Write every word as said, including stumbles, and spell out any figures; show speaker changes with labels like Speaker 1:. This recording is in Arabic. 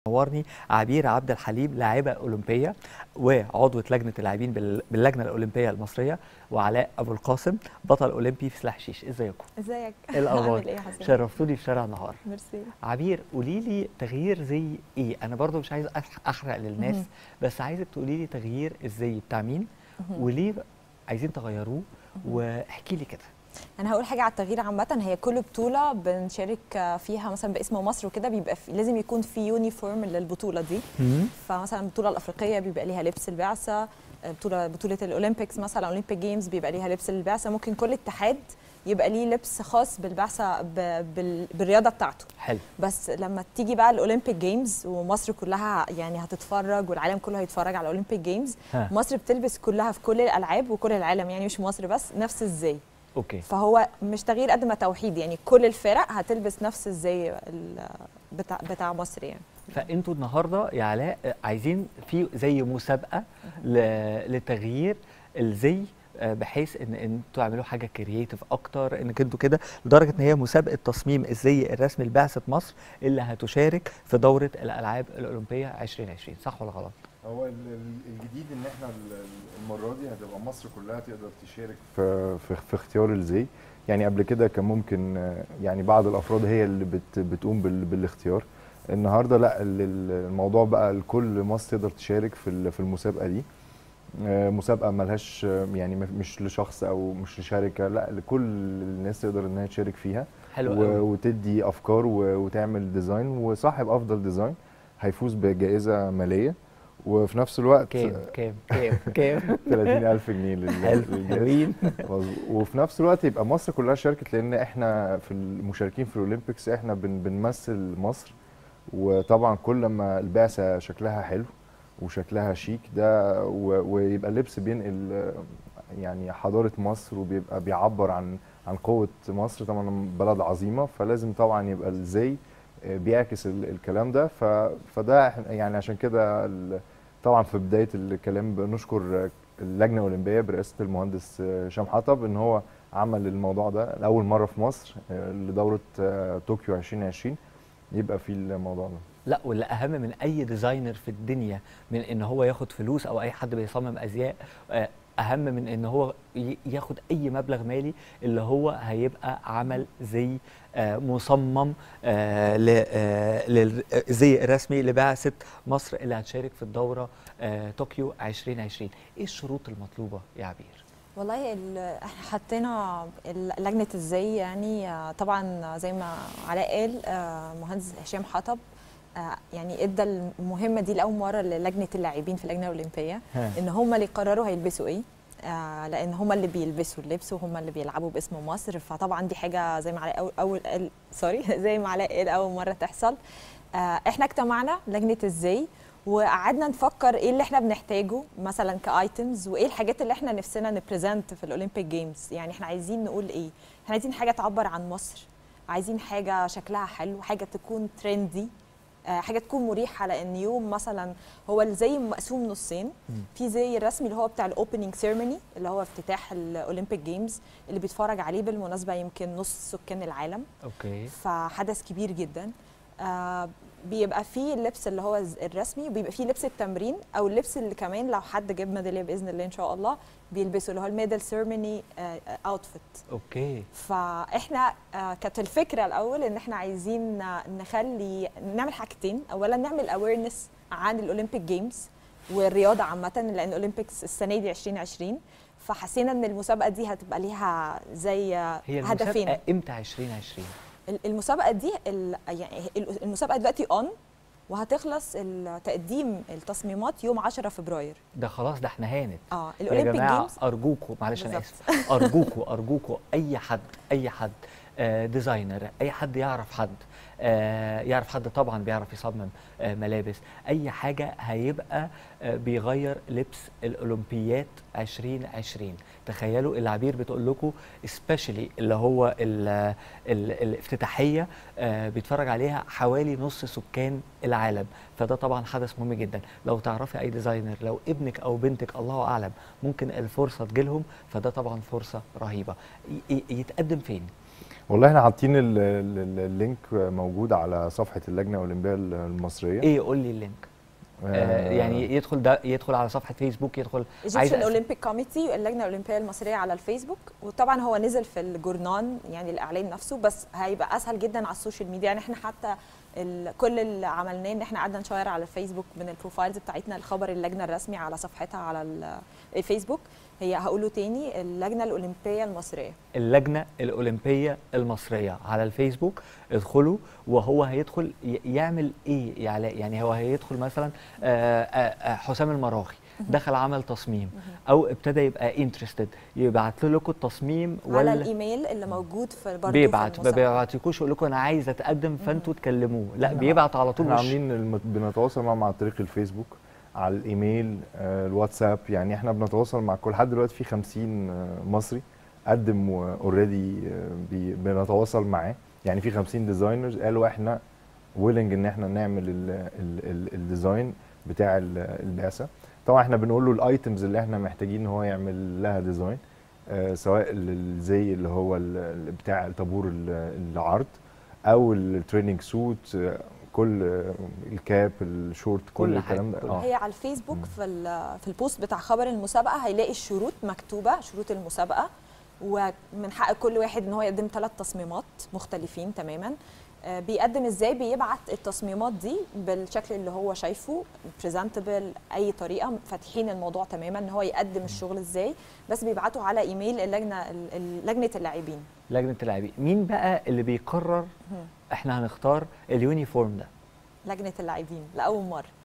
Speaker 1: نورني عبير عبد الحليم، لاعبة أولمبية وعضوة لجنة اللاعبين باللجنة الأولمبية المصرية، وعلاء أبو القاسم بطل أولمبي في سلاح شيش. ازيكم؟
Speaker 2: ازيك؟
Speaker 1: ايه الأخبار؟
Speaker 2: عامل ايه يا حسين؟
Speaker 1: شرفتوني في شارع النهار.
Speaker 2: ميرسي.
Speaker 1: عبير، قولي لي تغيير زي ايه؟ أنا برضو مش عايز أحرق للناس، بس عايزك تقولي لي تغيير الزي بتاع مين؟ وليه عايزين تغيروه؟ واحكي لي كده.
Speaker 2: انا هقول حاجه على التغيير عامه. هي كل بطوله بنشارك فيها مثلا باسم مصر وكده بيبقى في لازم يكون في يونيفورم للبطوله دي. فمثلا البطوله الافريقيه بيبقى ليها لبس البعثه، بطوله بطوله الاولمبيكس مثلا اولمبيك جيمز بيبقى ليها لبس البعثه. ممكن كل اتحاد يبقى ليه لبس خاص بالبعثه بالرياضه بتاعته.
Speaker 1: حلو.
Speaker 2: بس لما تيجي بقى الاولمبيك جيمز ومصر كلها يعني هتتفرج والعالم كله هيتفرج على الاولمبيك جيمز، مصر بتلبس كلها في كل الالعاب وكل العالم، يعني مش مصر بس، نفس الزي.
Speaker 1: اوكي.
Speaker 2: فهو مش تغيير قد ما توحيد، يعني كل الفرق هتلبس نفس الزي بتاع بتاع مصر يعني.
Speaker 1: فانتوا النهارده يا علاء عايزين في زي مسابقه لتغيير الزي، بحيث ان انتوا تعملوا حاجه كرييتيف اكتر، انك انتوا كده لدرجه ان هي مسابقه تصميم الزي الرسمي لبعثه مصر اللي هتشارك في دوره الالعاب الاولمبيه ألفين وعشرين، صح ولا غلط؟
Speaker 3: هو الجديد ان احنا المره دي هتبقى مصر كلها تقدر تشارك في في, في اختيار الزي. يعني قبل كده كان ممكن يعني بعض الافراد هي اللي بت بتقوم بالاختيار. النهارده لا، الموضوع بقى الكل مصر تقدر تشارك في في المسابقه دي. مسابقه ملهاش يعني مش لشخص او مش لشركه، لا، لكل الناس تقدر انها تشارك فيها.
Speaker 1: حلو
Speaker 3: قوي. وتدي افكار وتعمل ديزاين، وصاحب افضل ديزاين هيفوز بجائزه ماليه. وفي نفس الوقت
Speaker 1: كام كام كام كام
Speaker 3: ثلاثين ألف جنيه
Speaker 1: للحلوين.
Speaker 3: وفي نفس الوقت يبقى مصر كلها شاركت، لان احنا في المشاركين في الاولمبيكس احنا بنمثل مصر. وطبعا كل ما البعثه شكلها حلو وشكلها شيك ده ويبقى اللبس بينقل يعني حضاره مصر وبيبقى بيعبر عن عن قوه مصر. طبعا بلد عظيمه، فلازم طبعا يبقى الزي بيعكس الكلام ده. فده يعني عشان كده طبعا في بدايه الكلام بنشكر اللجنه الاولمبيه برئاسه المهندس هشام حطب ان هو عمل الموضوع ده لاول مره في مصر لدوره طوكيو ألفين وعشرين يبقى في الموضوع ده.
Speaker 1: لا، واللي اهم من اي ديزاينر في الدنيا من ان هو ياخد فلوس، او اي حد بيصمم ازياء، اهم من ان هو ياخد اي مبلغ مالي، اللي هو هيبقى عمل زي مصمم للزي الرسمي لبعثه مصر اللي هتشارك في الدوره طوكيو ألفين وعشرين. ايه الشروط المطلوبه يا عبير؟
Speaker 2: والله احنا حطينا لجنه الزي، يعني طبعا زي ما علاء قال مهندس هشام حطب يعني ادى المهمه دي لاول مره للجنه اللاعبين في اللجنه الاولمبيه، ان هم اللي يقرروا هيلبسوا ايه، آه لان هم اللي بيلبسوا اللبس وهم اللي بيلعبوا باسم مصر. فطبعا دي حاجه زي ما علاء اول اول قال سوري زي ما علاء قال اول مره تحصل. آه احنا اجتمعنا لجنه الزي وقعدنا نفكر ايه اللي احنا بنحتاجه مثلا كايتمز، وايه الحاجات اللي احنا نفسنا نبريزنت في الاولمبيك جيمز. يعني احنا عايزين نقول ايه؟ احنا عايزين حاجه تعبر عن مصر، عايزين حاجه شكلها حلو، حاجه تكون ترندي، حاجه تكون مريحه. لان يوم مثلا هو الزي مقسوم نصين، في زي الرسمي اللي هو بتاع الاوبننج سيرموني اللي هو افتتاح الاولمبيك جيمز اللي بيتفرج عليه بالمناسبه يمكن نص سكان العالم.
Speaker 1: اوكي.
Speaker 2: فحدث كبير جدا. آه بيبقى فيه اللبس اللي هو الرسمي، وبيبقى فيه لبس التمرين او اللبس اللي كمان لو حد جاب ميداليه باذن الله ان شاء الله بيلبسوا اللي هو الميدال سيرموني اوتفيت.
Speaker 1: اوكي.
Speaker 2: فاحنا آه كانت الفكره الاول ان احنا عايزين نخلي نعمل حاجتين. اولا نعمل اويرنس عن الاولمبيك جيمز والرياضه عامه، لان الاولمبيكس السنه دي ألفين وعشرين، فحسينا ان المسابقه دي هتبقى ليها زي
Speaker 1: هي
Speaker 2: هدفين.
Speaker 1: هي امتى ألفين وعشرين؟
Speaker 2: المسابقه دي يعني المسابقه دلوقتي اون، وهتخلص تقديم التصميمات يوم عشرة فبراير.
Speaker 1: ده خلاص، ده احنا هانت.
Speaker 2: اه
Speaker 1: يا جماعه ارجوكوا، معلش انا اسف، ارجوكوا ارجوكوا اي حد اي حد آه ديزاينر، اي حد يعرف حد آه يعرف حد طبعا بيعرف يصمم آه ملابس، اي حاجه هيبقى آه بيغير لبس الاولمبيات ألفين وعشرين. تخيلوا العبير بتقول لكم سبيشالي اللي هو ال ال الافتتاحيه آه بيتفرج عليها حوالي نص سكان العالم، فده طبعا حدث مهم جدا. لو تعرفي اي ديزاينر، لو ابنك او بنتك الله اعلم ممكن الفرصه تجيلهم، فده طبعا فرصه رهيبه. يتقدم فين؟
Speaker 3: والله احنا حاطين ال- ال- اللينك موجود على صفحه اللجنه الاولمبيه المصريه.
Speaker 1: ايه قول لي اللينك. آه يعني يدخل ده يدخل على صفحه فيسبوك، يدخل
Speaker 2: ايجيبشن اولمبيك كوميتي اللجنه الاولمبيه المصريه على الفيسبوك. وطبعا هو نزل في الجورنان يعني الاعلان نفسه، بس هيبقى اسهل جدا على السوشيال ميديا. يعني احنا حتى كل اللي عملناه ان احنا قعدنا نشير على الفيسبوك من البروفايلز بتاعتنا الخبر اللجنه الرسمي على صفحتها على الفيسبوك. هي هقوله تاني، اللجنه الاولمبيه المصريه.
Speaker 1: اللجنه الاولمبيه المصريه على الفيسبوك، ادخلوا. وهو هيدخل يعمل ايه يعني؟ هو هيدخل مثلا آآ آآ حسام المراغي دخل عمل تصميم او ابتدى يبقى انترستد، يبعت لكم التصميم
Speaker 2: على الايميل اللي موجود في برضه
Speaker 1: بيبعت ما بيبعتلكوش يقول لكم انا عايز اتقدم فانتوا تكلموه، لا بيبعت على طول.
Speaker 3: احنا عاملين الم- بنتواصل معاهم عن طريق الفيسبوك، على الايميل، آه، الواتساب. يعني احنا بنتواصل مع كل حد. دلوقتي في خمسين آه، مصري قدم اوريدي بنتواصل معاه. يعني في خمسين ديزاينرز قالوا احنا ويلنج ان احنا نعمل ال- ال- ال- الديزاين بتاع ال- البعثه. طبعا احنا بنقول له الايتمز اللي احنا محتاجين ان هو يعمل لها ديزاين، آه، سواء الزي اللي هو ال- بتاع الطابور ال- العرض، او التريننج سوت، آه، كل آه، الكاب، الشورت، كل,
Speaker 1: كل
Speaker 3: الكلام ده.
Speaker 2: آه. هي على الفيسبوك في في البوست بتاع خبر المسابقه هيلاقي الشروط مكتوبه، شروط المسابقه، ومن حق كل واحد ان هو يقدم ثلاث تصميمات مختلفين تماما. آه بيقدم ازاي؟ بيبعت التصميمات دي بالشكل اللي هو شايفه بريزنتبل، اي طريقه، فاتحين الموضوع تماما ان هو يقدم الشغل ازاي، بس بيبعته على ايميل اللجنه لجنه اللاعبين.
Speaker 1: لجنه اللاعبين. مين بقى اللي بيقرر احنا هنختار اليونيفورم ده؟
Speaker 2: لجنه اللاعبين لاول مره.